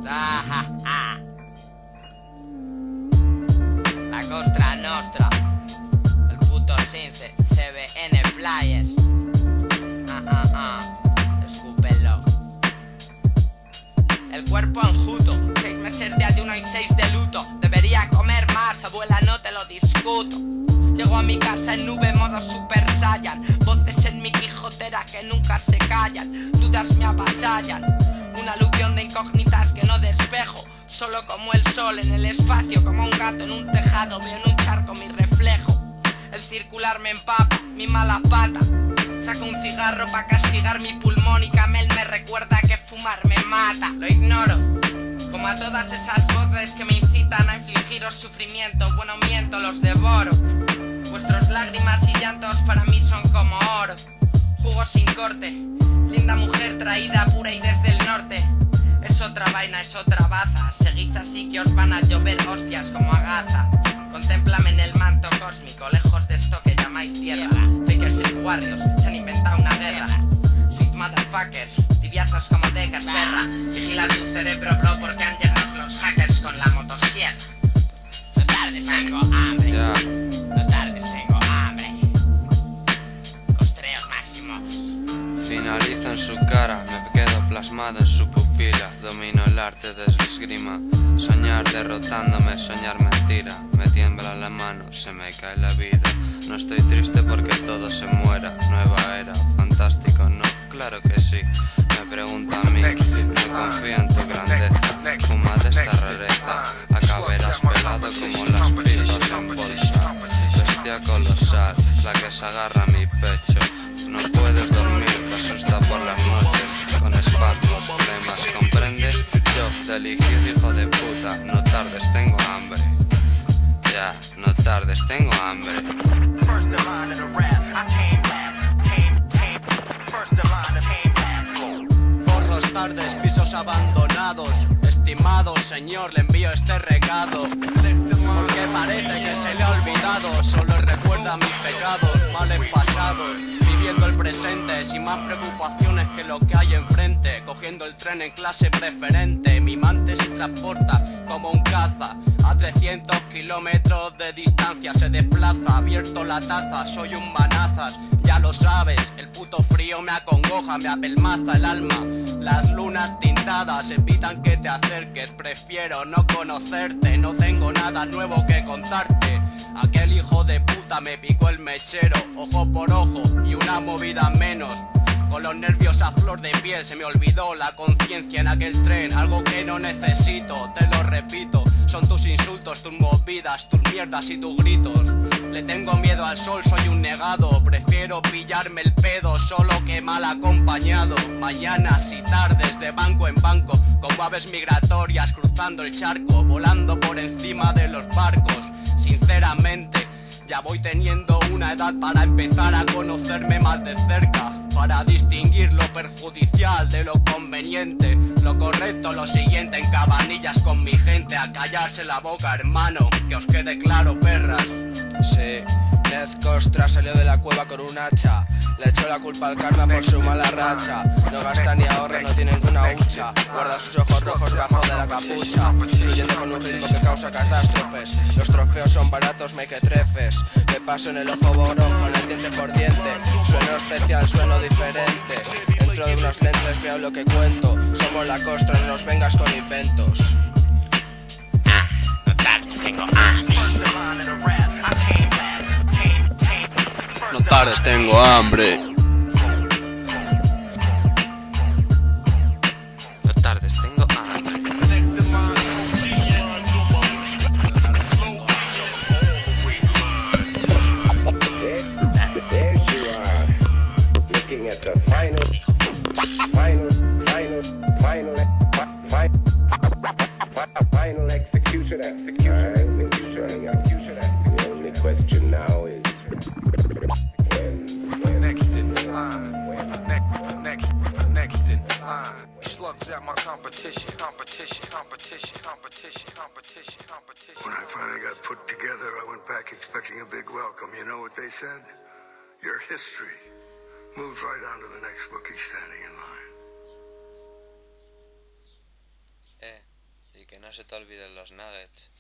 La Costra Nostra, el puto Since, CBN Players. Escúpenlo. El cuerpo enjuto, 6 meses de ayuno y 6 de luto. Debería comer más, abuela, no te lo discuto. Llego a mi casa en nube modo Super Saiyan. Voces en mi quijotera que nunca se callan. Dudas me avasallan, una aluvión de incógnitas que no despejo. Solo como el sol en el espacio, como un gato en un tejado. Veo en un charco mi reflejo. El circular me empapa, mi mala pata. Saco un cigarro pa' castigar mi pulmón y Camel me recuerda que fumar me mata. Lo ignoro, como a todas esas voces que me incitan a infligiros sufrimiento. Bueno, miento, los devoro. Vuestros lágrimas y llantos para mí son como oro. Jugo sin corte, linda mujer traída pura y desde el norte. Es otra vaina, es otra baza. Seguid así que os van a llover hostias como a Gaza. Contémplame en el manto cósmico, lejos de esto que llamáis tierra. Fake Street Warriors, se han inventado una guerra. Sweet motherfuckers, tibiazos como Deckers, perra. Vigila tu cerebro, bro, porque han llegado los hackers con la motosierra. No tardes, tengo hambre. No tardes, tengo hambre. Costreos máximos. Finalizo en su cara, me quedo plasmado en su pupila. Domino el arte de esgrima. Soñar derrotándome, soñar mentira. Me tiembla la mano, se me cae la vida. No estoy triste porque todo se muera. Nueva era, fantástico, no, claro que sí. Me pregunta a mí, no confío en tu grandeza. Fuma de esta rareza, acabarás pelado como las pipas en bolsa. Bestia colosal, la que se agarra a mi pecho. No puedes dormir, te asusta por las noches. Con espasmos, flemas, ¿comprendes? Yo, de elegir hijo de puta. No tardes, tengo hambre. Ya, no tardes, tengo hambre. Porros tardes, pisos abandonados. Estimado señor, le envío este recado. Porque parece que se le ha olvidado. Solo recuerda mis pecados, males pasados. Viviendo el presente, sin más preocupaciones que lo que hay enfrente. Cogiendo el tren en clase preferente. Mi mante se transporta como un caza. A 300 kilómetros de distancia se desplaza. Abierto la taza, soy un manazas. Ya lo sabes, el puto frío me acongoja, me apelmaza el alma. Las lunas tintadas evitan que te acerques. Prefiero no conocerte, no tengo nada nuevo que contarte. Aquel hijo de puta me picó el mechero, ojo por ojo y una movida menos. Con los nervios a flor de piel se me olvidó la conciencia en aquel tren. Algo que no necesito, te lo repito. Son tus insultos, tus movidas, tus mierdas y tus gritos. Le tengo miedo al sol, soy un negado. Prefiero pillarme el pedo solo que mal acompañado. Mañanas y tardes de banco en banco, como aves migratorias cruzando el charco, volando por encima de los barcos. Sinceramente, ya voy teniendo una edad para empezar a conocerme más de cerca, para distinguir lo perjudicial de lo conveniente, lo correcto, lo siguiente. En cabanillas con mi gente, a callarse la boca, hermano, que os quede claro, perras. Sí, Ned Costra salió de la cueva con un hacha. Le echó la culpa al karma por su mala racha. No gasta ni ahorra, no tiene ninguna hucha. Guarda sus ojos rojos bajo de la capucha, fluyendo con un ritmo que causa catástrofes. Los trofeos son baratos, mequetrefes. Me paso en el ojo borojo, en el diente por diente. Sueno especial, sueno diferente. Dentro de unos lentes veo lo que cuento. Somos la Costra, no nos vengas con inventos. No tardes, tengo hambre. No tardes, tengo hambre. No tardes, tengo hambre. Final execution. The only question now is when. Next in line. Next in line. Slugs at my competition. When I finally got put together, I went back expecting a big welcome. You know what they said? Your history moves right on to the next bookie standing in line. no se te olviden los nuggets.